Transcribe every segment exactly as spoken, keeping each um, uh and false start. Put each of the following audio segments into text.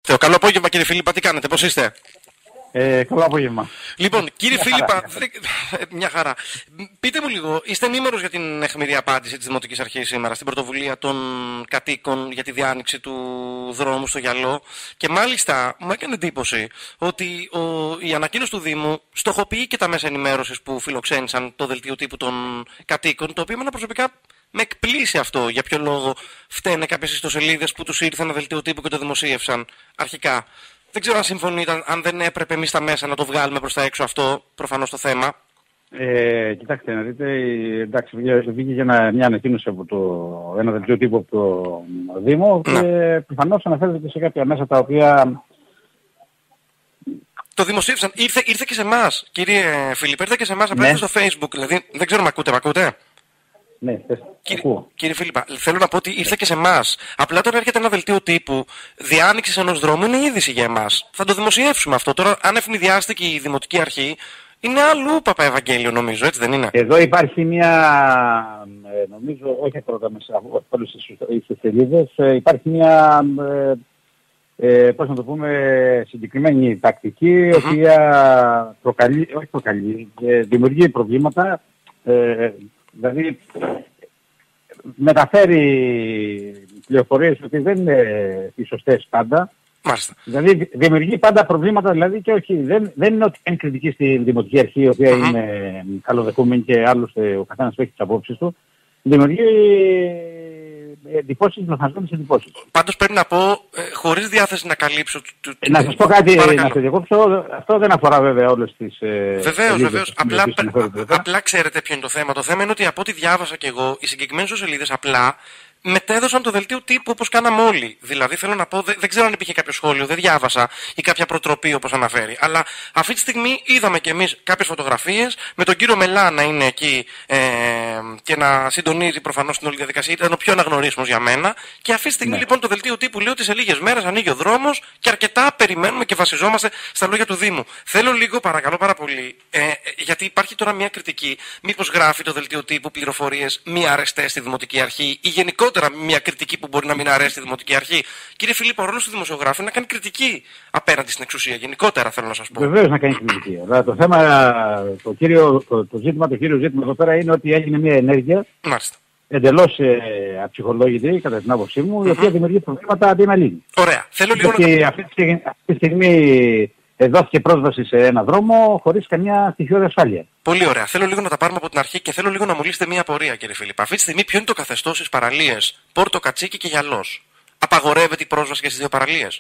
Θεό, καλό απόγευμα κύριε Φίλιππα, τι κάνετε, πώς είστε? Ε, καλό απόγευμα. Λοιπόν, κύριε Μια Φίλιππα, χαρά. μια χαρά. Πείτε μου λίγο, είστε ενήμερος για την αιχμηρή απάντηση της Δημοτικής Αρχής σήμερα στην πρωτοβουλία των κατοίκων για τη διάνοιξη του δρόμου στο Γιαλό? Και μάλιστα μου έκανε εντύπωση ότι ο, η ανακοίνωση του Δήμου στοχοποιεί και τα μέσα ενημέρωσης που φιλοξένησαν το δελτίο τύπου των κατοίκων, το οποίο εμένα προσωπικά με εκπλήσει αυτό. Για ποιο λόγο φταίνε κάποιες ιστοσελίδες που τους ήρθε ένα δελτίο τύπου και το δημοσίευσαν αρχικά? Δεν ξέρω αν συμφωνείτε, αν δεν έπρεπε εμείς τα μέσα να το βγάλουμε προς τα έξω αυτό, προφανώς το θέμα. Ε, κοιτάξτε να δείτε, εντάξει, βγήκε για ένα, μια ανακοίνωση από το, ένα δελτίο τύπου από το Δήμο Ναι. και προφανώς αναφέρεται και σε κάποια μέσα τα οποία... Το δημοσίευσαν, ήρθε, ήρθε και σε εμάς, κύριε Φίλιππ, ήρθε και σε εμάς, απλά Ναι. ήρθε στο Facebook, δηλαδή δεν ξέρω αν ακούτε, με ακούτε? Ναι, θες, Κύριε, ακούω. κύριε Φίλιππα, θέλω να πω ότι ήρθε και σε εμάς. Απλά τώρα έρχεται ένα δελτίο τύπου διάνοιξης ενός δρόμου, είναι είδηση για εμάς. Θα το δημοσιεύσουμε αυτό. Τώρα, αν ευνηδιάστε και η Δημοτική Αρχή, είναι αλλού Παπαευαγγέλιο νομίζω, έτσι δεν είναι? Εδώ υπάρχει μια, ε, νομίζω, όχι πρώτα μέσα από όλες τις σελίδες, ε, υπάρχει μια, ε, ε, πώς να το πούμε, συγκεκριμένη τακτική, η Mm-hmm. οποία προκαλεί, όχι προκαλεί, ε, δημιουργεί προβλήματα, ε, δηλαδή μεταφέρει πληροφορίες ότι δεν είναι οι σωστές πάντα. Μάλιστα. Δηλαδή δημιουργεί πάντα προβλήματα, δηλαδή και όχι, δεν, δεν είναι ότι είναι κριτική στη Δημοτική Αρχή, η οποία Mm-hmm. είναι καλοδεχούμενη και άλλωστε ο καθένας έχει τις απόψεις του. Δημιουργεί εντυπώσεις, λαθασμένες εντυπώσεις. Πάντως πρέπει να πω, ε, χωρίς διάθεση να καλύψω... Του, του, Ε, να σας πω κάτι, παρακαλώ. να σας διακόψω, αυτό δεν αφορά βέβαια όλες τις... Ε, Βεβαίως, σελίδες βεβαίως. στις Απλά, οποίες αναφέρεται εδώ. απλά ξέρετε ποιο είναι το θέμα. Το θέμα είναι ότι από ό,τι διάβασα κι εγώ, οι συγκεκριμένες σελίδες απλά μετέδωσαν το δελτίο τύπου όπως κάναμε όλοι. Δηλαδή θέλω να πω, δεν, δεν ξέρω αν υπήρχε κάποιο σχόλιο, δεν διάβασα ή κάποια προτροπή όπως αναφέρει. Αλλά αυτή τη στιγμή είδαμε κι εμείς κάποιες φωτογραφίες με τον κύριο Μελά να είναι εκεί ε, και να συντονίζει προφανώς την όλη διαδικασία. Ήταν ο πιο αναγνωρίσιμος για μένα. Και αυτή τη στιγμή Ναι. λοιπόν το δελτίο τύπου λέει ότι σε λίγες μέρες ανοίγει ο δρόμος και αρκετά περιμένουμε και βασιζόμαστε στα λόγια του Δήμου. Θέλω λίγο, παρακαλώ πάρα πολύ, ε, ε, γιατί υπάρχει τώρα μια κριτική. Μήπως γράφει το δελτίο τύπου πληροφορίες μη αρεστές στη Δημοτική Αρχή ή γενικότερα μια κριτική που μπορεί να μην αρέσει στη Δημοτική Αρχή? Κύριε Φιλίππο, ο ρόλος του δημοσιογράφου είναι να κάνει κριτική απέναντι στην εξουσία. Γενικότερα θέλω να σας πω. Βεβαίως να κάνει κριτική. Αλλά το θέμα, το, κύριο, το, το ζήτημα, το κύριο ζήτημα εδώ πέρα είναι ότι έγινε μια ενέργεια Μάλιστα. εντελώς ε, αψυχολόγητη, κατά την άποψή μου, η οποία δημιουργεί προβλήματα αντί να λύνει. Ωραία. Θέλω λίγο να Γιατί το... αυτή τη στιγμή, αυτή τη στιγμή ε, δόθηκε πρόσβαση σε ένα δρόμο χωρίς καμιά στοιχειώδη ασφάλεια. Πολύ ωραία. Θέλω λίγο να τα πάρουμε από την αρχή και θέλω λίγο να μου λύσετε μία απορία, κύριε Φίλιππα. Αυτή τη στιγμή ποιο είναι το καθεστώς στις παραλίες Πόρτο Κατσίκι και Γιαλός? Απαγορεύεται η πρόσβαση και στις δύο παραλίες?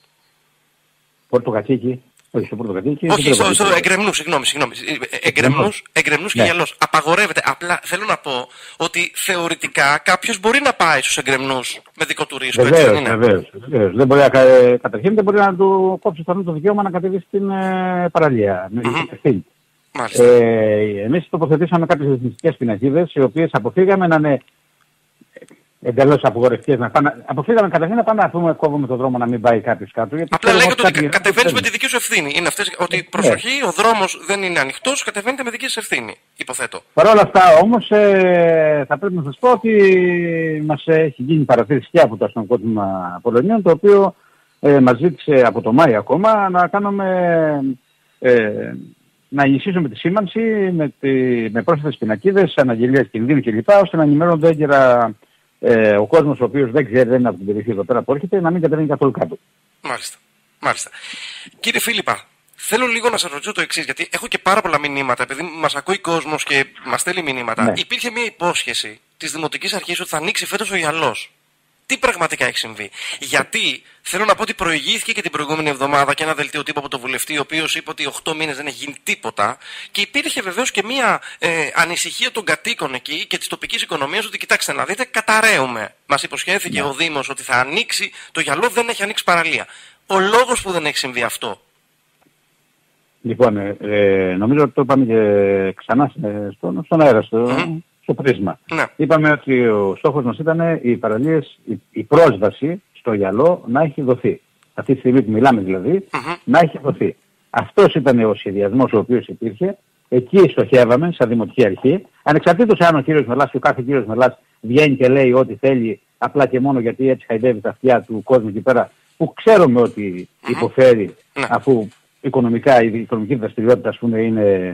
Πορτοκατσίκι. Όχι, στο Πορτοκατσίκι. Όχι, στο, στο Εγκρεμνού, συγγνώμη, συγγνώμη. Εγκρεμνούς, Εγκρεμνούς και Ναι. Γιαλός. Απαγορεύεται. Απλά θέλω να πω ότι θεωρητικά κάποιος μπορεί να πάει στους Εγκρεμνούς με δικό του ρίσκο, έτσι δεν Βεβαίως, είναι? βεβαίως, βεβαίως. Δεν μπορεί να, κα- ε, καταρχήν δεν μπορεί να του κόψει το, το δικαίωμα να κατεβεί στην ε, παραλία. Με Μμμ. ευθύνη. Μάλιστα. Ε, εμείς τοποθετήσαμε κάποιες εθνιστικές πινακίδες, οι οποίες αποφύγαμε να είναι εντελώς απογορευτικές. Να πάνε, αποφύγαμε καταρχήν να πάμε να πούμε κόβουμε το δρόμο να μην πάει κάποιος κάτω. Γιατί Απλά ξέρουμε λέγεται ότι κάποιοι- κατεβαίνεις με τη δική σου ευθύνη. Είναι αυτές, ότι προσοχή, ο δρόμος δεν είναι ανοιχτός, κατεβαίνετε με δική σας ευθύνη, υποθέτω. Παρ' όλα αυτά όμως ε, θα πρέπει να σας πω ότι μας έχει γίνει παρατήρηση και από το αστυνομικό τμήμα Πολωνίων, το οποίο ε, μας ζήτησε από το Μάη ακόμα να κάνουμε, ε, να ενισχύσουμε τη σήμανση με, τη, με πρόσθετες πινακίδες, αναγγελίες κινδύνου κλπ. Ώστε να ενημερώνονται έγκαιρα ε, ο κόσμος ο οποίος δεν ξέρει, δεν είναι από την περιοχή εδώ πέρα που έρχεται, να μην κατεβαίνει καθόλου κάτω. Μάλιστα. Μάλιστα. Κύριε Φίλιππα, θέλω λίγο να σας ρωτήσω το εξής, γιατί έχω και πάρα πολλά μηνύματα, επειδή μας ακούει κόσμος και μας στέλνει μηνύματα. Ναι. Υπήρχε μια υπόσχεση της Δημοτικής Αρχής ότι θα ανοίξει φέτος ο Γιαλός. Τι πραγματικά έχει συμβεί? Γιατί θέλω να πω ότι προηγήθηκε και την προηγούμενη εβδομάδα και ένα δελτίο τύπου από το βουλευτή, ο οποίος είπε ότι οκτώ μήνες δεν έχει γίνει τίποτα. Και υπήρχε βεβαίως και μια ε, ανησυχία των κατοίκων εκεί και της τοπικής οικονομίας ότι κοιτάξτε να δείτε, καταραίουμε. Μας υποσχέθηκε Ναι. ο Δήμος ότι θα ανοίξει το Γιαλό, δεν έχει ανοίξει παραλία. Ο λόγος που δεν έχει συμβεί αυτό? Λοιπόν, ε, ε, νομίζω ότι το είπαμε και ξανά ε, στον, στον αέρα, στο, Mm. στο πρίσμα. Ναι. Είπαμε ότι ο στόχος μας ήταν οι παραλίες, η, η πρόσβαση στο Γιαλό να έχει δοθεί. Αυτή τη στιγμή που μιλάμε δηλαδή, Μμμ. να έχει δοθεί. Αυτός ήταν ο σχεδιασμός ο οποίος υπήρχε. Εκεί στοχεύαμε, σαν Δημοτική Αρχή. Ανεξαρτήτως αν ο κύριος Μελάς και ο κάθε κύριος Μελάς βγαίνει και λέει ό,τι θέλει, απλά και μόνο γιατί έτσι χαϊδεύει τα αυτιά του κόσμου εκεί πέρα που ξέρουμε ότι Mm-hmm. υποφέρει Ναι. αφού οικονομικά, η οικονομική δραστηριότητα, ας πούμε, είναι...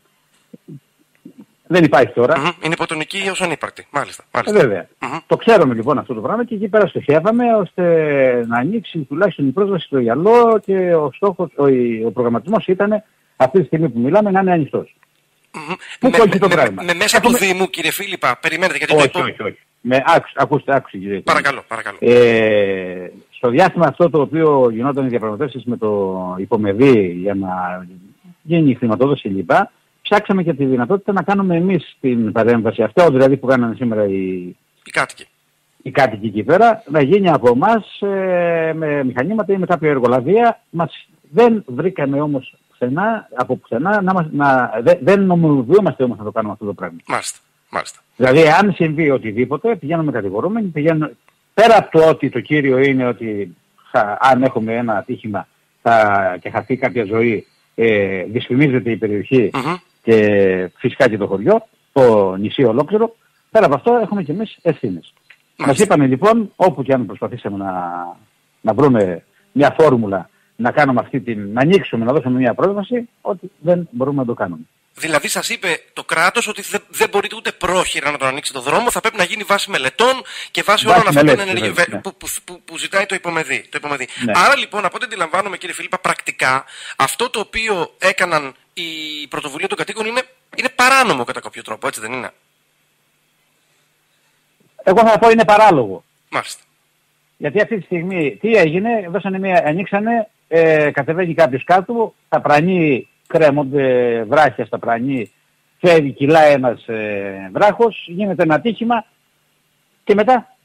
δεν υπάρχει τώρα. Mm-hmm. Είναι υποτονική ως ανύπαρκτη. Μάλιστα. Μάλιστα. Ε, βέβαια. Mm-hmm. Το ξέρουμε λοιπόν αυτό το πράγμα και εκεί πέρα στοχεύαμε ώστε να ανοίξει τουλάχιστον η πρόσβαση στο γυαλό και ο στόχος, ο, ο προγραμματισμός ήταν αυτή τη στιγμή που μιλάμε να είναι ανοιχτός. Mm-hmm. Πού Με, κόλλησε το με, πράγμα. με, με μέσα Έχουμε... του Δήμου, κύριε Φίλιππα, περιμένετε γιατί όχι, το είπα. όχι, όχι. Με, άκουστε, ακούστε, άκουστε κύριε. Παρακαλώ, παρακαλώ. Ε, στο διάστημα αυτό το οποίο γινόταν οι διαπραγματεύσεις με το υπομεδί για να γίνει η χρηματοδότηση κλπ. Ψάξαμε και τη δυνατότητα να κάνουμε εμείς την παρέμβαση. Αυτό δηλαδή που κάνανε σήμερα οι, οι κάτοικοι. Οι κάτοικοι εκεί πέρα, να γίνει από εμάς ε, με μηχανήματα ή με κάποια εργολαβία. Μας δεν βρήκαμε όμως πουθενά, από πουθενά, να, μας, να, δε, δεν νομιμοποιούμαστε όμως να το κάνουμε αυτό το πράγμα. Μάλιστα, μάλιστα. Δηλαδή αν συμβεί οτιδήποτε, πηγαίνουμε κατηγορούμενοι, πηγαίνουμε... Πέρα από το ότι το κύριο είναι ότι θα, αν έχουμε ένα ατύχημα θα, και χαθεί κάποια ζωή, ε, δυσφημίζεται η περιοχή Mm-hmm. και φυσικά και το χωριό, το νησί ολόκληρο. Πέρα από αυτό έχουμε και εμείς ευθύνες. Μας είπανε λοιπόν, όπου και αν προσπαθήσαμε να, να βρούμε μια φόρμουλα, να κάνουμε αυτή την, να ανοίξουμε, να δώσουμε μια πρόσβαση, ότι δεν μπορούμε να το κάνουμε. Δηλαδή σας είπε το κράτος ότι δεν, δεν μπορείτε ούτε πρόχειρα να τον ανοίξει το δρόμο, θα πρέπει να γίνει βάση μελετών και βάση, βάση όλων αυτών των ενεργειών ναι. που, που, που, που ζητάει το υπομεδί. Το υπομεδί. Ναι. Άρα λοιπόν, από ό,τι αντιλαμβάνομαι κύριε Φίλιππα, πρακτικά αυτό το οποίο έκαναν η πρωτοβουλία των κατοίκων είναι, είναι παράνομο κατά κάποιο τρόπο, έτσι δεν είναι? Εγώ θα πω είναι παράλογο. Μάλιστα. Γιατί αυτή τη στιγμή τι έγινε, δώσανε μια, ανοίξανε, ε, κατεβαίνει κάποιος κάτω, τα πρανεί, κρέμονται βράχια στα πρανεί, φεύγει, κυλάει ένας ε, βράχος, γίνεται ένα ατύχημα και μετά.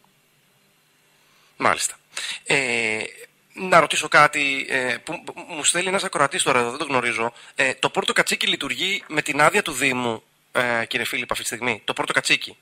Μάλιστα. Ε, να ρωτήσω κάτι ε, που, που μου στέλνει ένας ακροατής τώρα εδώ, δεν το γνωρίζω. Ε, το Πόρτο Κατσίκι λειτουργεί με την άδεια του Δήμου, ε, κύριε Φίλιππα, αυτή τη στιγμή. Το Πόρτο Κατσίκι.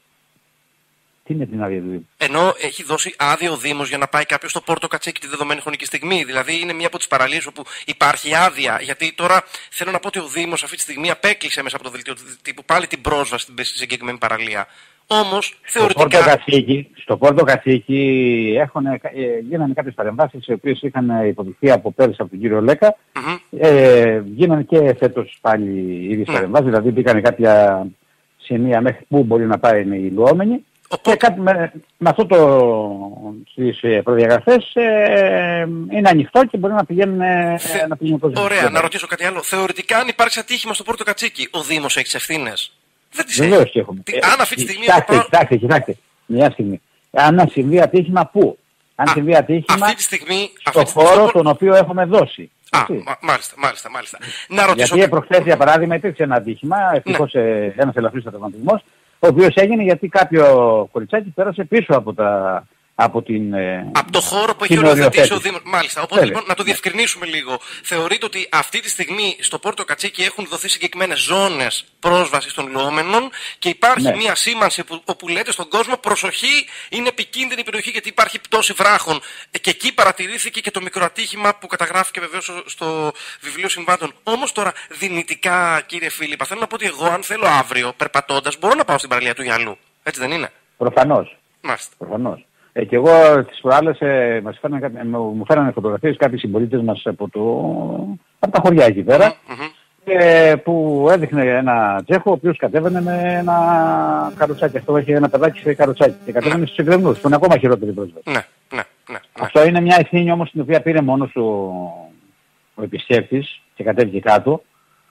Τι είναι την άδεια του Δήμου? Ενώ έχει δώσει άδεια ο Δήμος για να πάει κάποιος στο Πόρτο Κατσίκι τη δεδομένη χρονική στιγμή. Δηλαδή είναι μία από τις παραλίες όπου υπάρχει άδεια. Γιατί τώρα θέλω να πω ότι ο Δήμος αυτή τη στιγμή απέκλεισε μέσα από το δελτίο του τύπου πάλι την πρόσβαση στην συγκεκριμένη παραλία. Όμως θεωρητικά. Στο Πόρτο Κατσίκι, στο Πόρτο Κατσίκι έχουν, ε, γίνανε κάποιες παρεμβάσεις οι οποίες είχαν υποδειχθεί από πέρυσι από τον κύριο Λέκα. Mm-hmm. Ε, γίνανε και φέτος πάλι οι ίδιες mm. παρεμβάσεις. Δηλαδή μπήκαν κάποια σημεία μέχρι που μπορεί να πάει οι λουόμενοι. Και κάτι με, με αυτό το στις προδιαγραφές ε, είναι ανοιχτό και μπορεί να πηγαίνουν Θε... να πηγαίνουν κόσμο. Ωραία, να ρωτήσω κάτι άλλο. Θεωρητικά αν υπάρξει ατύχημα στο Πόρτο Κατσίκι, ο Δήμος έχει τις ευθύνες? Δεν τις Βεβαίως έχει. Και έχουμε. Τι, αν αυτή τη στιγμή... Κοιτάξτε, προ... κοιτάξτε, κοιτάξτε. Μια στιγμή. Αν συμβεί ατύχημα πού? Αν Α, συμβεί ατύχημα αυτή τη στιγμή, στο αυτή χώρο στο... τον οποίο έχουμε δώσει. Α, μα, μάλιστα, μάλιστα, μάλιστα. Να ρωτήσω... Γιατί προχθές για παράδειγμα υπήρξε ένα ατύχημα, ευτυχώς ναι. ένας ελαφρύς τραυματισμός, ο οποίος έγινε γιατί κάποιο κοριτσάκι πέρασε πίσω από τα... Από, την, από το χώρο που έχει οριοθετήσει ο Δήμος. Μάλιστα. Οπότε λοιπόν, να το διευκρινίσουμε λίγο. Θεωρείτε ότι αυτή τη στιγμή στο Πόρτο Κατσίκι έχουν δοθεί συγκεκριμένες ζώνες πρόσβασης των λουόμενων και υπάρχει ναι. μια σήμανση που, όπου λέτε στον κόσμο προσοχή, είναι επικίνδυνη η περιοχή γιατί υπάρχει πτώση βράχων. Και εκεί παρατηρήθηκε και το μικροατύχημα που καταγράφηκε βεβαίως στο βιβλίο συμβάντων. Όμως τώρα δυνητικά, κύριε Φίλιππα, θέλω να πω ότι εγώ, αν θέλω αύριο περπατώντας, μπορώ να πάω στην παραλία του Γυαλού. Έτσι δεν είναι? Προφανώς. Μάλιστα. Προφανώς. Ε, και εγώ τις προάλλες ε, μας φέρανε, ε, μου φέρανε φωτογραφίες κάποιοι συμπολίτες μας από, το, από τα χωριά εκεί πέρα mm-hmm. ε, που έδειχνε ένα Τσέχο ο οποίος κατέβαινε με ένα καροτσάκι. Αυτό έχει ένα παιδάκι σε καροτσάκι και κατέβαινε στους εκκρεμνούς που είναι ακόμα χειρότερη πρόσβαση. Ναι, ναι, ναι, ναι. Αυτό είναι μια ευθύνη όμως την οποία πήρε μόνος ο, ο επισκέπτης και κατέβηκε κάτω.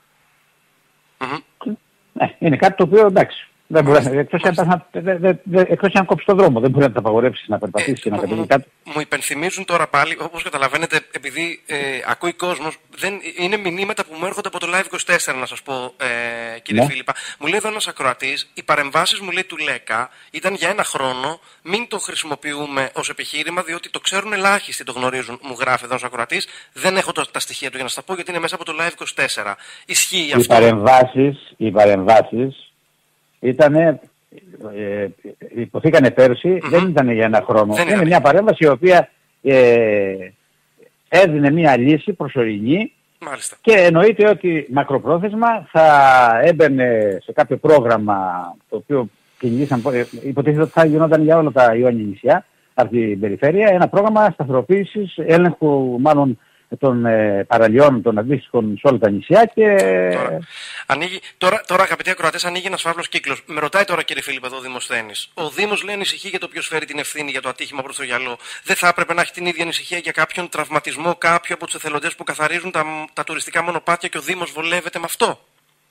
Mm-hmm. Ε, είναι κάτι το οποίο εντάξει. Δεν μπορεί, εκτός αν, δε, δε, δε, εκτός αν κόψει τον δρόμο, δεν μπορεί να τα απαγορεύσεις να περπατήσεις και ε, να κατέβει κάτω. Μου υπενθυμίζουν τώρα πάλι, όπως καταλαβαίνετε, επειδή ε, ακούει κόσμος, δεν, είναι μηνύματα που μου έρχονται από το Live είκοσι τέσσερα, να σας πω, ε, κύριε ναι. Φίλιππα. Μου λέει εδώ ένας ακροατής, οι παρεμβάσεις μου λέει του Λέκα ήταν για ένα χρόνο, μην το χρησιμοποιούμε ως επιχείρημα, διότι το ξέρουν ελάχιστοι, το γνωρίζουν, μου γράφει εδώ ένας ακροατής. Δεν έχω το, τα στοιχεία του για να σας τα πω, γιατί είναι μέσα από το Live είκοσι τέσσερα. Ισχύει οι αυτό? Παρεμβάσεις, οι παρεμβάσεις ήτανε, ε, υποθήκανε πέρσι, mm-hmm. δεν ήταν για ένα χρόνο. Δεν είναι ήταν. Μια παρέμβαση η οποία ε, έδινε μια λύση προσωρινή. Μάλιστα. Και εννοείται ότι μακροπρόθεσμα θα έμπαινε σε κάποιο πρόγραμμα το οποίο κινήσαν, υποτίθεται ότι θα γινόταν για όλα τα Ιόνια νησιά, από την περιφέρεια, ένα πρόγραμμα σταθεροποίησης, έλεγχου μάλλον των ε, παραλιών των αντίστοιχων σε όλα τα νησιά και... Τώρα, ανοίγει, τώρα, τώρα αγαπητοί ακροατές, ανοίγει ένας φαύλος κύκλος. Με ρωτάει τώρα κύριε Φίλιππ εδώ ο Δημοσθένης. Ο Δήμος λέει ανησυχεί για το ποιος φέρει την ευθύνη για το ατύχημα προς το γυαλό. Δεν θα έπρεπε να έχει την ίδια ανησυχία για κάποιον τραυματισμό κάποιου από τους εθελοντές που καθαρίζουν τα, τα τουριστικά μονοπάτια και ο Δήμος βολεύεται με αυτό?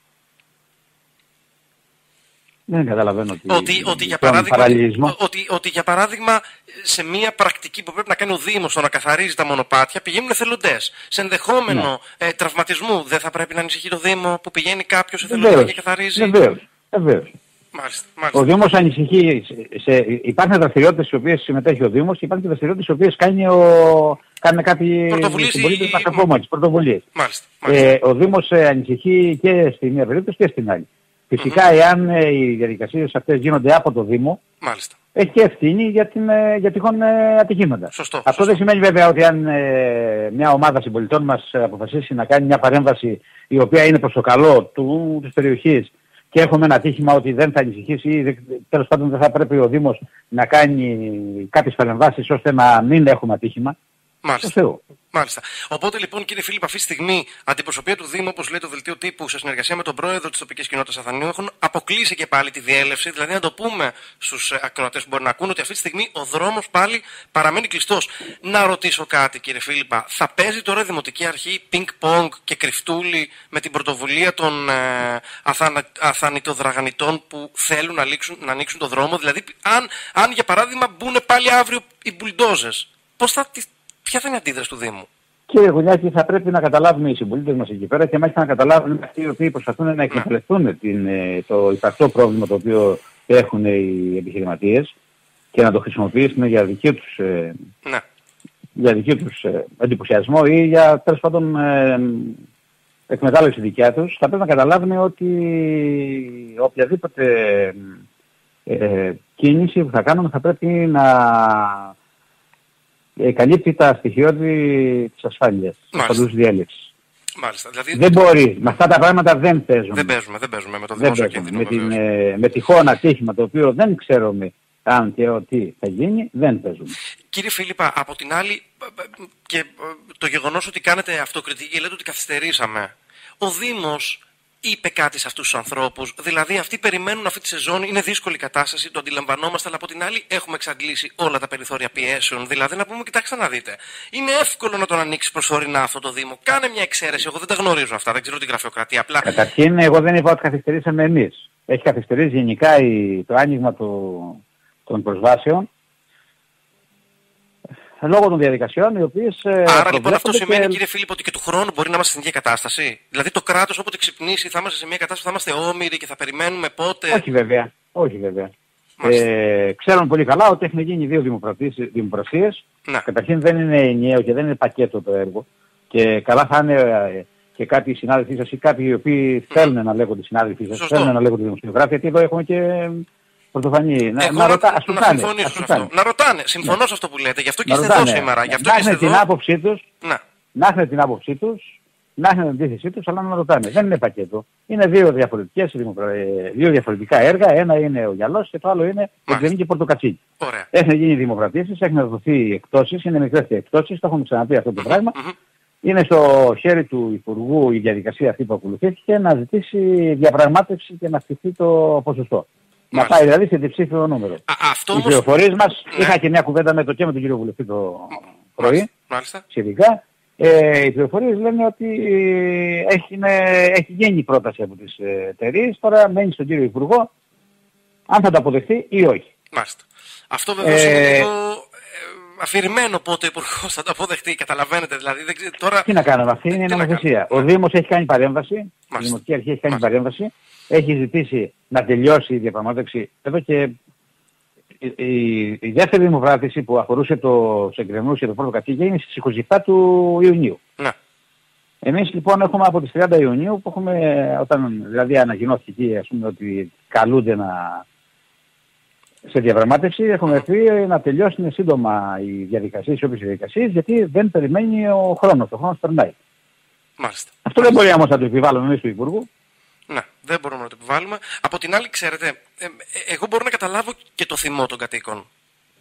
Δεν καταλαβαίνω ότι, ότι, ότι, για παράδειγμα, ότι, ότι για παράδειγμα σε μια πρακτική που πρέπει να κάνει ο Δήμος στο να καθαρίζει τα μονοπάτια πηγαίνουν εθελοντές. Σε ενδεχόμενο ναι. ε, τραυματισμού δεν θα πρέπει να ανησυχεί το Δήμο που πηγαίνει κάποιος εθελοντής και καθαρίζει? Βεβαίως, βεβαίως. Μάλιστα, μάλιστα. Ο Δήμος ανησυχεί. Σε, υπάρχουν δραστηριότητες στις οποίες συμμετέχει ο Δήμος και υπάρχουν και δραστηριότητες στις οποίες κάνει ο, κάνουν κάποιοι συμπολίτες μας ακόμα, τις πρωτοβουλίες. Μάλιστα, μάλιστα. Ε, ο Δήμος ε, ανησυχεί και στη μία περίπτωση και στην άλλη. Φυσικά, mm-hmm. εάν ε, οι διαδικασίες αυτές γίνονται από το Δήμο, μάλιστα, έχει και ευθύνη για, την, ε, για τυχόν ε, ατυχήματα. Σωστό, Αυτό σωστό. δεν σημαίνει βέβαια ότι αν ε, μια ομάδα συμπολιτών μας αποφασίσει να κάνει μια παρέμβαση η οποία είναι προς το καλό του, της περιοχής και έχουμε ένα ατύχημα ότι δεν θα ανησυχήσει ή τέλος πάντων δεν θα πρέπει ο Δήμος να κάνει κάποιες παρεμβάσεις ώστε να μην έχουμε ατύχημα. Μάλιστα. Μάλιστα. Οπότε λοιπόν κύριε Φίλιππ, αυτή τη στιγμή αντιπροσωπεία του Δήμου, όπως λέει το δελτίο τύπου, σε συνεργασία με τον πρόεδρο της τοπικής κοινότητας Αθανίου, έχουν αποκλείσει και πάλι τη διέλευση. Δηλαδή να το πούμε στους ακροατές που μπορεί να ακούν ότι αυτή τη στιγμή ο δρόμος πάλι παραμένει κλειστός. Να ρωτήσω κάτι κύριε Φίλιππα, θα παίζει τώρα η Δημοτική Αρχή πινκ-πονγκ και κρυφτούλι με την πρωτοβουλία των ε, αθανα, αθανιτοδραγανιτών που θέλουν να, λήξουν, να ανοίξουν το δρόμο? Δηλαδή αν, αν για παράδειγμα μπουν πάλι αύριο οι μπουλντόζες, πώς θα... ποια θα είναι η αντίδραση του Δήμου? Κύριε Γουλιάκη, θα πρέπει να καταλάβουμε οι συμπολίτες μας εκεί πέρα και μάλιστα να καταλάβουν αυτοί οι οποίοι προσπαθούν να εκμεταλλευτούν την, το υπαρκτό πρόβλημα το οποίο έχουν οι επιχειρηματίες και να το χρησιμοποιήσουν για δική τους, ναι. για δική τους εντυπωσιασμό ή για τέλος πάντων εκμετάλλευση δικιά τους. Θα πρέπει να καταλάβουν ότι οποιαδήποτε ε, κίνηση που θα κάνουμε θα πρέπει να Ε, καλύπτει τα στοιχειώδη της ασφάλειας, της παντούς διέλευσης. Μάλιστα. Δηλαδή... Δεν μπορεί. Με αυτά τα πράγματα δεν παίζουμε. Δεν παίζουμε, δεν παίζουμε με το δημόσιο κίνδυνο. Με, την, ε, με τυχόν ατύχημα το οποίο δεν ξέρουμε αν και ότι θα γίνει, δεν παίζουμε. Κύριε Φίλιππα, από την άλλη, και το γεγονός ότι κάνετε αυτοκριτική, λέτε ότι καθυστερήσαμε. Ο Δήμος είπε κάτι σε αυτούς τους ανθρώπους, δηλαδή αυτοί περιμένουν αυτή τη σεζόν, είναι δύσκολη κατάσταση, το αντιλαμβανόμαστε, αλλά από την άλλη έχουμε εξαντλήσει όλα τα περιθώρια πιέσεων. Δηλαδή να πούμε, κοιτάξτε να δείτε, είναι εύκολο να τον ανοίξει προσωρινά αυτό το Δήμο. Κάνε μια εξαίρεση, εγώ δεν τα γνωρίζω αυτά, δεν ξέρω την γραφειοκρατία. Απλά... Καταρχήν, εγώ δεν είπα ότι καθυστερήσαμε εμείς. Έχει καθυστερήσει γενικά η, το άνοιγμα του, των προσβάσεων. Λόγω των διαδικασιών οι οποίες... Άρα λοιπόν αυτό σημαίνει και... κύριε Φίλιππ ότι και του χρόνου μπορεί να είμαστε στην ίδια κατάσταση? Δηλαδή το κράτος όποτε ξυπνήσει θα είμαστε σε μια κατάσταση που θα είμαστε όμοιροι και θα περιμένουμε πότε... Όχι βέβαια, όχι βέβαια. Ε, ξέρουν πολύ καλά ότι έχουν γίνει δύο δημοπρασίες. Ναι. Καταρχήν δεν είναι ενιαίο και δεν είναι πακέτο το έργο. Και καλά θα είναι και κάποιοι συνάδελφοί σας ή κάποιοι οι οποίοι mm. θέλουν να λέγονται συνάδελφοί σας, θέλουν να λέγονται δημοσιογράφοι, γιατί εδώ έχουμε και... πρωτοφανή. Να, να, ρωτά, ας να συμφωνήσω σε αυτό. Να ρωτάνε. Συμφωνώ ναι. σε αυτό που λέτε. Γι' αυτό και να είστε εδώ σήμερα. Γι' αυτό να και είστε έχουν την άποψή τους, να. να έχουν την άποψή τους, να έχουν την αντίθεσή τους, αλλά να ρωτάνε. Δεν είναι πακέτο. Είναι δύο, διαφορετικές, δύο διαφορετικά έργα. Ένα είναι ο γυαλός και το άλλο είναι το Τζεμί και Πορτοκατσίκι. Έχουν γίνει δημοκρατήσεις, έχουν δοθεί εκτόσεις, είναι μικρές και εκτόσεις. Το έχουμε ξαναπεί αυτό το πράγμα. Είναι στο χέρι του Υπουργού η διαδικασία αυτή που ακολουθήθηκε να ζητήσει διαπραγμάτευση και να στηθεί το ποσοστό. Να πάει δηλαδή σε διψήφιο νούμερο. Α, αυτό οι όμως... πληροφορίες μας, ναι. είχα και μια κουβέντα με το και με τον κύριο Βουλευτή το πρωί, μάλιστα. σχετικά. Ε, οι πληροφορίες λένε ότι έχει, είναι, έχει γίνει πρόταση από τις εταιρείες, τώρα μένει στον κύριο Υπουργό αν θα το αποδεχτεί ή όχι. Μάλιστα. Αυτό βεβαίως ε... είναι λίγο αφηρημένο πότε ο Υπουργός θα το αποδεχτεί, καταλαβαίνετε δηλαδή. Δεν ξέρω, τώρα... Τι να κάνουμε, αυτή είναι η νομοθεσία. Ο Δήμος έχει κάνει παρέμβαση, η Δημοτική Αρχή έχει κάνει Μάλιστα. παρέμβαση, έχει ζητήσει να τελειώσει η διαπραγμάτευση. Εδώ και η, η, η δεύτερη δημοκράτηση που αφορούσε το Σεγκρεμνούς και το πρώτο κατοίκια είναι στις είκοσι επτά του Ιουνίου. Ναι. Εμείς λοιπόν έχουμε από τις τριάντα Ιουνίου που έχουμε, όταν δηλαδή ανακοινώθηκε ας πούμε ότι καλούνται να... σε διαπραγμάτευση έχουμε πει να τελειώσουν σύντομα οι διαδικασίες, οι όποιες διαδικασίες, γιατί δεν περιμένει ο χρόνος. Ο χρόνος περνάει. Μάλιστα. Αυτό δεν μπορεί όμως να το επιβάλλουμε εμείς του Υπουργού. Ναι, δεν μπορούμε να το επιβάλλουμε. Από την άλλη, ξέρετε, ε, ε, εγώ μπορώ να καταλάβω και το θυμό των κατοίκων.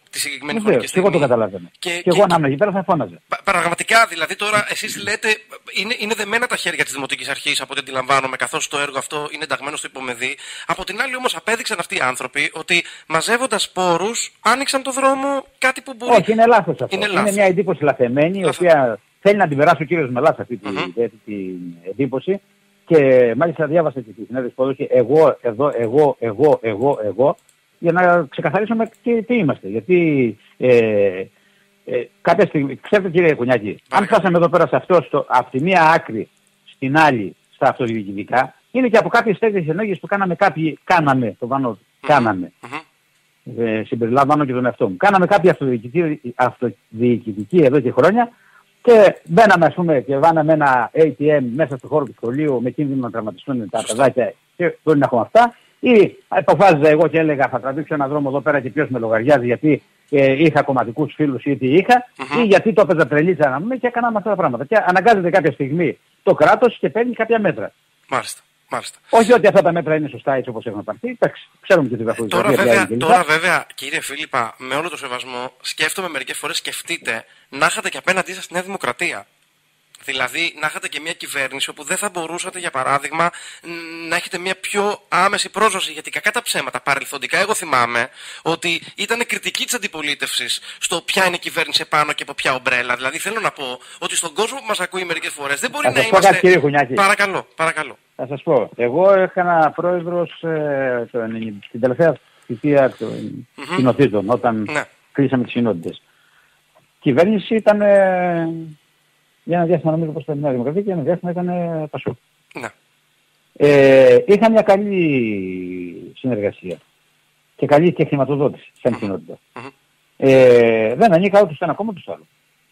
τη συγκεκριμένη χρονική στιγμή. Και εγώ το καταλαβαίνω. Και, και, και εγώ να είμαι εκεί πέρα θα φώναζα. Πα, πραγματικά, δηλαδή τώρα εσείς λέτε, είναι, είναι δεμένα τα χέρια της Δημοτικής Αρχής από ό,τι αντιλαμβάνομαι, καθώς το έργο αυτό είναι ενταγμένο στο υπομεδί. Από την άλλη όμως απέδειξαν αυτοί οι άνθρωποι ότι μαζεύοντας πόρους άνοιξαν το δρόμο, κάτι που μπορεί. Όχι, είναι λάθος αυτό. Είναι, είναι μια εντύπωση λαθεμένη, η οποία θέλει να την περάσει ο κύριος Μελάς αυτή την mm-hmm. εντύπωση. Και μάλιστα διάβασα και τη συνέντευξη που έδωσε εγώ, εδώ, εγώ, εγώ, εγώ, εγώ, για να ξεκαθαρίσουμε τι, τι είμαστε. Γιατί ε, ε, κάποια στιγμή, ξέρετε κύριε Κουνιάκη, αν φτάσαμε εδώ πέρα σε αυτό, στο, από τη μία άκρη στην άλλη στα αυτοδιοικητικά, είναι και από κάποιες τέτοιες ενέργειες που κάναμε κάποιοι, κάναμε, το πάνω, mm-hmm. κάναμε. Mm-hmm. Ε, συμπεριλαμβάνω και τον εαυτό μου. Κάναμε κάποια αυτοδιοικητική, αυτοδιοικητική εδώ και χρόνια. Και μπαίναμε ας πούμε και βάναμε ένα έι τι εμ μέσα στο χώρο του σχολείου με κίνδυνο να τραυματιστούν τα παιδάκια και μπορεί να έχουμε αυτά. Ή αποφάσιζα εγώ και έλεγα θα τραβήξω ένα δρόμο εδώ πέρα και ποιος με λογαριάζει γιατί ε, είχα κομματικούς φίλους ή τι είχα mm-hmm. ή γιατί το έπαιζα τρελίτσα να πούμε και έκαναμε αυτά τα πράγματα. Και αναγκάζεται κάποια στιγμή το κράτος και παίρνει κάποια μέτρα. Μάλιστα. Μάλιστα. Όχι ότι αυτά τα μέτρα είναι σωστά έτσι όπως έχουν πάρθει. Εντάξει, ξέρουμε και τι θα τώρα, βέβαια, τώρα βέβαια, κύριε Φίλιππα, με όλο το σεβασμό, σκέφτομαι μερικές φορές, σκεφτείτε να είχατε και απέναντί σας τη Νέα Δημοκρατία. Δηλαδή να είχατε και μια κυβέρνηση όπου δεν θα μπορούσατε για παράδειγμα να έχετε μια πιο άμεση πρόσβαση, γιατί κακά τα ψέματα παρελθοντικά εγώ θυμάμαι ότι ήταν κριτική της αντιπολίτευσης στο ποια είναι η κυβέρνηση επάνω και από ποια ομπρέλα. Δηλαδή θέλω να πω ότι στον κόσμο που μας ακούει μερικές φορές δεν μπορεί θα να είμαστε... Κάτι, κύριε Κουνιάκη. Παρακαλώ, παρακαλώ. Θα σας πω, εγώ έκανα πρόεδρος ε, το, στην τελευταία θητεία των mm-hmm. κοινοτήτων όταν ναι. κλείσαμε τις συνότητες. Η κυβέρνηση ήταν... Ε, για ένα διάστημα νομίζω πως ήταν Νέα Δημοκρατία και για ένα διάστημα ήταν Πασόκ. Ναι. Ε, είχα μια καλή συνεργασία και καλή και χρηματοδότηση σαν mm-hmm. κοινότητα. Mm-hmm. Ε, δεν ανήκα ούτε στο ένα κόμμα ούτε στο άλλο.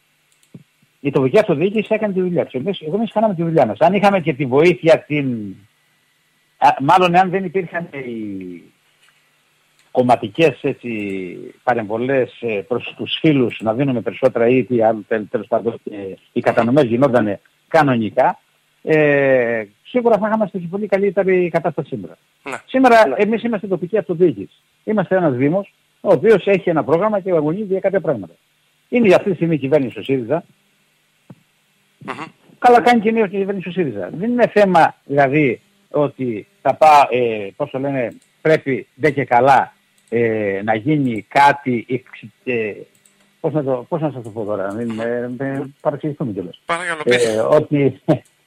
Η τοπική αυτοδιοίκηση έκανε τη δουλειά της. Εγώ εμείς κάναμε τη δουλειά μας. Αν είχαμε και τη βοήθεια την... Α, μάλλον εάν δεν υπήρχαν οι κομματικές έτσι, παρεμβολές προς τους φίλους να δίνουμε περισσότερα ή τι άλλο τέλος πάντων οι κατανομές γινόταν κανονικά, ε, σίγουρα θα είχαμε στη πολύ καλύτερη κατάσταση σήμερα. Ναι. Σήμερα εμείς είμαστε τοπική αυτοδιοίκηση. Είμαστε ένας δήμος ο οποίος έχει ένα πρόγραμμα και αγωνίζει για κάποια πράγματα. Είναι για αυτή τη στιγμή η κυβέρνηση ο ΣΥΡΙΖΑ. Mm-hmm. Καλά κάνει και η κυβέρνηση ο ΣΥΡΙΖΑ. Δεν είναι θέμα δηλαδή ότι θα πάω, ε, πώς το λένε, πρέπει δεν και καλά ε, να γίνει κάτι, ε, πώς, να το, πώς να σας το πω τώρα, μην ε, ε, παραξηγηθούμε κιόλας. Παρακαλώ, ε, ότι,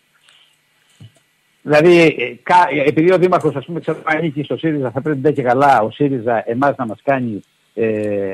δηλαδή, κα, επειδή ο Δήμαρχος ας πούμε ξέρω ανήκει στο ΣΥΡΙΖΑ, θα πρέπει δεν και καλά ο ΣΥΡΙΖΑ εμάς να μας κάνει ε,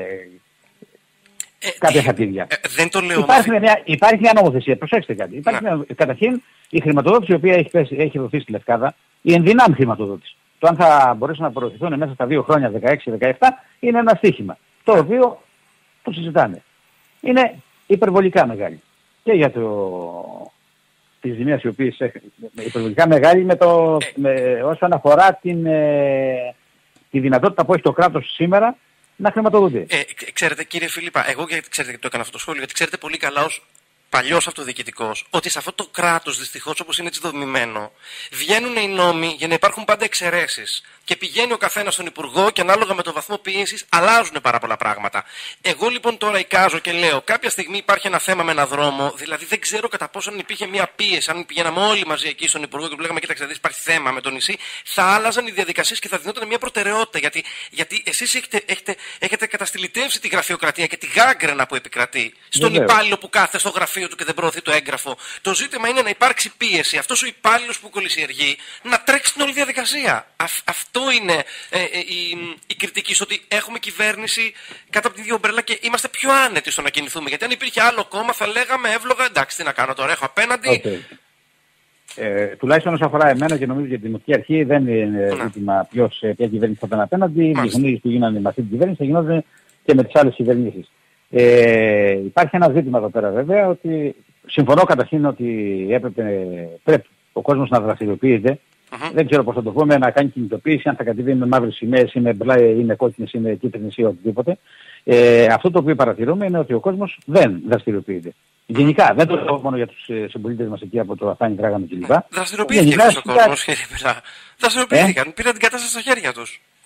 Ε, κάποια χαρτίδια. Ε, δεν το λέω. Υπάρχει μια, υπάρχει μια νομοθεσία, προσέξτε κάτι. Υπάρχει μια, καταρχήν η χρηματοδότηση η οποία έχει, πέσει, έχει δοθεί στη Λευκάδα, η ενδυνάμει χρηματοδότηση. Το αν θα μπορέσουν να προωθηθούν μέσα στα δύο χρόνια δεκαέξι δεκαεπτά είναι ένα στοίχημα. Το οποίο το συζητάνε. Είναι υπερβολικά μεγάλη. Και για το... τις ζημίες οι οποίες έχουν υπερβολικά μεγάλη με το... με, όσον αφορά την, ε, τη δυνατότητα που έχει το κράτος σήμερα να χρηματοδοτεί. Ε, ξέρετε κύριε Φίλιππα, εγώ γιατί ξέρετε και το έκανα αυτό το σχόλιο, γιατί ξέρετε πολύ καλά ως παλιός αυτοδιοικητικός, ότι σε αυτό το κράτος δυστυχώς όπως είναι έτσι δομημένο, βγαίνουν οι νόμοι για να υπάρχουν πάντα εξαιρέσεις. Και πηγαίνει ο καθένας στον Υπουργό και ανάλογα με το βαθμό πίεσης αλλάζουν πάρα πολλά πράγματα. Εγώ λοιπόν τώρα εικάζω και λέω, κάποια στιγμή υπάρχει ένα θέμα με ένα δρόμο, δηλαδή δεν ξέρω κατά πόσο αν υπήρχε μια πίεση, αν πηγαίναμε όλοι μαζί εκεί στον Υπουργό και του λέγαμε, κοίταξε, δηλαδή υπάρχει θέμα με το νησί, θα άλλαζαν οι διαδικασίες και θα δινόταν μια προτεραιότητα. Γιατί, γιατί εσείς έχετε, έχετε, έχετε καταστηλιτεύσει τη γραφειοκρατία και τη γάγκρενα που επικρατεί στον Βεβαίως. Υπάλληλο που κάθεται στο γραφείο του και δεν προωθεί το έγγραφο. Το ζήτημα είναι να υπάρξει πίεση. Αυτός ο υπάλληλος που κολυσιεργεί να τρέξει την όλη διαδικασία. Α, αυτό είναι ε, ε, η, η κριτική, στο ότι έχουμε κυβέρνηση κάτω από την ίδια ομπρέλα και είμαστε πιο άνετοι στο να κινηθούμε. Γιατί αν υπήρχε άλλο κόμμα θα λέγαμε εύλογα, εντάξει, τι να κάνω τώρα, έχω απέναντι. Okay. Ε, τουλάχιστον όσον αφορά εμένα και νομίζω για την Δημοτική Αρχή δεν είναι ζήτημα ποιος, ποια κυβέρνηση θα ήταν απέναντι. Οι διχονίες που γίνανε με αυτή την κυβέρνηση θα γινόταν και με τις άλλες κυβερνήσεις. Ε, υπάρχει ένα ζήτημα εδώ πέρα βέβαια ότι συμφωνώ καταρχήν ότι έπρεπε, πρέπει ο κόσμος να δραστηριοποιείται. Uh-huh. Δεν ξέρω πώς θα το πούμε, να κάνει κινητοποίηση, αν θα κατεβεί με μαύρες σημαίες ή με μπλε ή με κόκκινες ή με κίτρινες ή οτιδήποτε. Ε, αυτό το οποίο παρατηρούμε είναι ότι ο κόσμος δεν δραστηριοποιείται. Γενικά, δεν το λέω μόνο για τους ε, συμπολίτες μας εκεί από το Αφάνι, Τράγανο κλπ. Δραστηριοποιήθηκε αυτός ο κόσμος, κύριε Πελά. Δραστηριοποιήθηκαν, ε? πήραν την κατάσταση στα χέρια τους.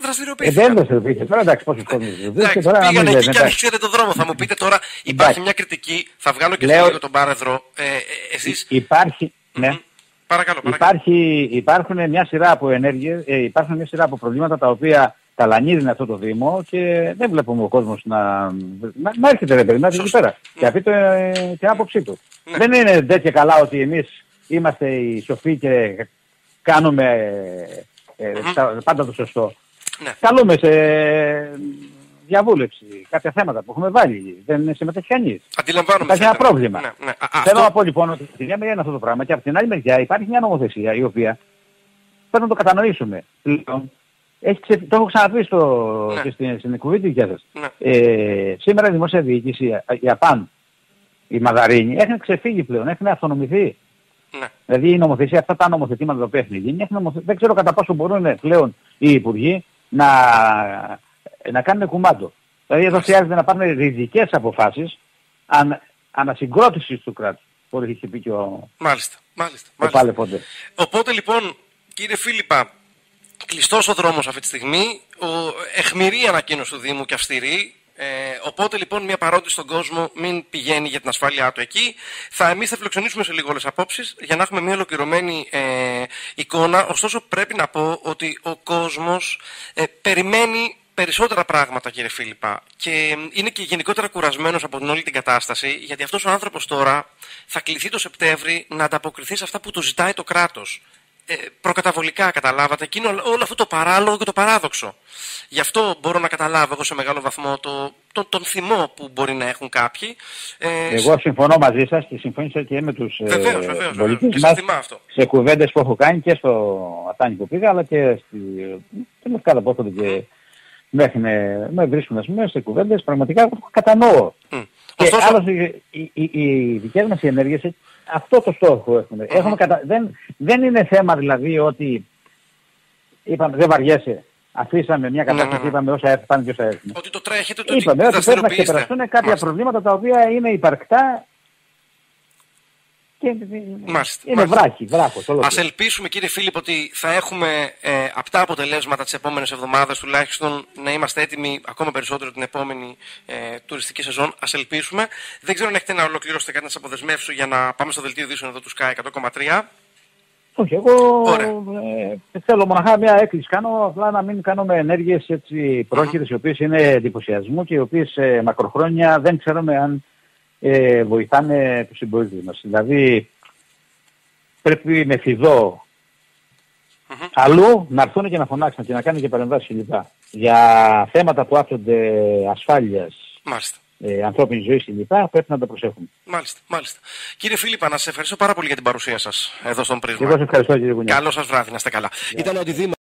Δραστηριοποιήθηκαν. Ε, δεν δραστηριοποιήθηκαν. Τώρα εντάξει, πόσους κόσμους δραστηριοποιήθηκαν. Τώρα πήγαν εκεί και αν εντάξει. ξέρετε τον δρόμο. Θα μου πείτε τώρα, υπάρχει μια κριτική. Θα βγάλω και Λέω, λίγο τον πάρεδρο. Ε, ε, εσείς... Υπάρχει, ναι. Mm-hmm. Παρακαλώ, παρακαλώ. Υπάρχει, υπάρχουν μια σειρά από ενέργειες, ε, υπάρχουν μια σειρά από προβλήματα τα οποία ταλανίζουν αυτό το Δήμο και δεν βλέπουμε ο κόσμος να, να, να έρχεται ρε παιδί, να έρχεται εκεί πέρα. Ναι. Και αυτή το, ε, την άποψή του. Ναι. Δεν είναι τέτοια καλά ότι εμείς είμαστε οι σοφοί και κάνουμε ε, mm-hmm. τα, πάντα το σωστό. Ναι. Καλούμε σε διαβούλευση κάποια θέματα που έχουμε βάλει. Δεν συμμετέχει κανείς. Αντιλαμβάνομαι. Υπάρχει ένα πρόβλημα. Ναι, ναι. Α, Θέλω αυτό... να πω λοιπόν ότι τη μια μεριά είναι αυτό το πράγμα και από την άλλη μεριά υπάρχει μια νομοθεσία η οποία πρέπει να το κατανοήσουμε. Έχει ξε... Το έχω ξαναπεί στο... ναι. και στην, στην εκπομπή τη δικιά σας. Ναι. Ε, σήμερα η δημόσια διοίκηση, η ΑΠΑΝ, η Μαδαρίνη, έχουν ξεφύγει πλέον, έχουν αυτονομηθεί. Ναι. Δηλαδή η νομοθεσία, αυτά τα νομοθετήματα τα οποία έχουν γίνει, νομοθε... δεν ξέρω κατά πόσο μπορούν πλέον οι υπουργοί να, να κάνουν κουμάντο. Δηλαδή εδώ χρειάζεται να πάρουν ριζικές αποφάσεις αν... ανασυγκρότησης του κράτους. Που έχει πει και ο... Μάλιστα, μάλιστα. Ο μάλιστα. Οπότε λοιπόν, κύριε Φίλιππα, κλειστός ο δρόμος αυτή τη στιγμή, ο... αιχμηρή ανακοίνωση του Δήμου και αυστηρή. Ε, οπότε λοιπόν μια παρόντιση στον κόσμο, μην πηγαίνει για την ασφάλειά του εκεί. Θα εμείς θα φιλοξενήσουμε σε λίγο όλες απόψεις για να έχουμε μια ολοκληρωμένη ε, εικόνα. Ωστόσο πρέπει να πω ότι ο κόσμος ε, περιμένει περισσότερα πράγματα, κύριε Φίλιππα, και είναι και γενικότερα κουρασμένος από την όλη την κατάσταση, γιατί αυτός ο άνθρωπος τώρα θα κληθεί το Σεπτέμβρη να ανταποκριθεί σε αυτά που του ζητάει το κράτος. Ε, προκαταβολικά, καταλάβατε, και είναι όλο αυτό το παράλογο και το παράδοξο. Γι' αυτό μπορώ να καταλάβω εγώ σε μεγάλο βαθμό το, το, τον θυμό που μπορεί να έχουν κάποιοι. Ε, εγώ συμφωνώ μαζί σας και συμφώνησα και με τους βεβαίως, ε, βεβαίως, πολίτες μας αυτό. Σε κουβέντες που έχω κάνει και στο Ατάνη που πήγα, αλλά και στη Λευκάδα που έρχονται και μέχρι με βρίσκουν ας πούμε, σε κουβέντες, πραγματικά κατανοώ. Mm. Και Ωστόσο... άλλωστε οι, οι, οι δικές μας οι ενέργειες αυτό το στόχο έχουν. Mm-hmm. Έχουμε κατα... δεν, δεν είναι θέμα δηλαδή ότι είπαμε δεν βαριέσαι. Αφήσαμε μια κατάσταση, ναι, ναι. είπαμε όσα έρθουν πάνε και όσα έρθουν. Ότι το τρέχετε, το είπαμε ότι πρέπει να ξεπεραστούν κάποια Μάλιστα. προβλήματα τα οποία είναι υπαρκτά και Μάλιστα. είναι βράχοι, βράχος. Ας ελπίσουμε κύριε Φίλιππ ότι θα έχουμε ε, απτά αποτελέσματα τις επόμενες εβδομάδες, τουλάχιστον να είμαστε έτοιμοι ακόμα περισσότερο την επόμενη ε, τουριστική σεζόν. Ας ελπίσουμε. Δεν ξέρω αν έχετε να ολοκληρώσετε κάτι να σας αποδεσμεύσω για να πάμε στο δελτίο ειδήσεων εδώ του Sky εκατό κόμμα τρία. Όχι, εγώ ε, θέλω μοναχά μια έκκληση κάνω, απλά να μην κάνουμε ενέργειες έτσι πρόχειρες, mm-hmm. οι οποίες είναι εντυπωσιασμού και οι οποίες ε, μακροχρόνια δεν ξέρουμε αν ε, βοηθάνε τους συμπολίτες μας. Δηλαδή πρέπει με φιδό mm-hmm. αλλού να έρθουν και να φωνάξουν και να κάνουν και παρεμβάσεις κλπ. Για θέματα που άπτονται ασφάλειας. Μάλιστα. Ε, ανθρώπινη ζωή κλπ. Πρέπει να τα προσέχουμε. Μάλιστα, μάλιστα. Κύριε Φίλιππα, να σας ευχαριστώ πάρα πολύ για την παρουσία σας εδώ στον Πρίσμα. Εγώ σας ευχαριστώ κύριε Βουνιά. Καλό σας βράδυ, να είστε καλά. Yeah. Ήταν ο